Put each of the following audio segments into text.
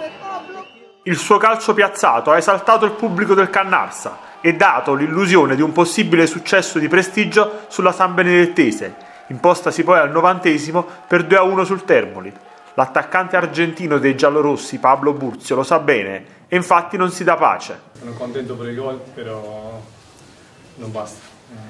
Il suo calcio piazzato ha esaltato il pubblico del Cannarsa e dato l'illusione di un possibile successo di prestigio sulla San Benedettese, impostasi poi al 90° per 2-1 sul Termoli. L'attaccante argentino dei giallorossi, Pablo Burzio, lo sa bene e infatti non si dà pace. Sono contento per il gol, però non basta.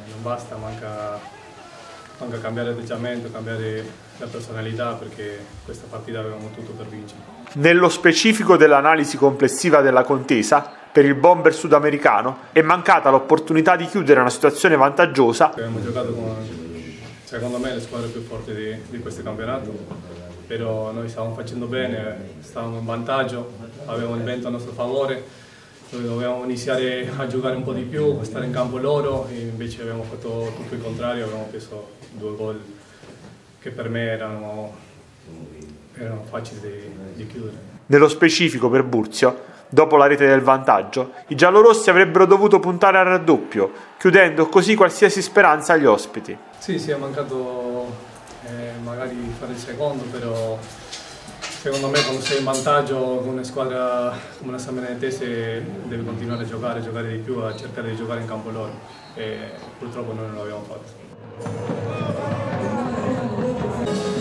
Manca cambiare atteggiamento, cambiare la personalità, perché questa partita avevamo tutto per vincere. Nello specifico dell'analisi complessiva della contesa, per il bomber sudamericano è mancata l'opportunità di chiudere una situazione vantaggiosa. Abbiamo giocato con, secondo me, le squadre più forti di questo campionato, però noi stavamo facendo bene, stavamo in vantaggio, avevamo il vento a nostro favore, dovevamo iniziare a giocare un po' di più, a stare in campo loro, e invece abbiamo fatto tutto il contrario, abbiamo preso 2 gol che per me erano facili di chiudere. Nello specifico per Burzio, dopo la rete del vantaggio, i giallorossi avrebbero dovuto puntare al raddoppio, chiudendo così qualsiasi speranza agli ospiti. Sì, è mancato magari fare il secondo, però secondo me quando sei in vantaggio con una squadra come la San Benedettese devi continuare a giocare di più, a cercare di giocare in campo loro, e purtroppo noi non l'abbiamo fatto.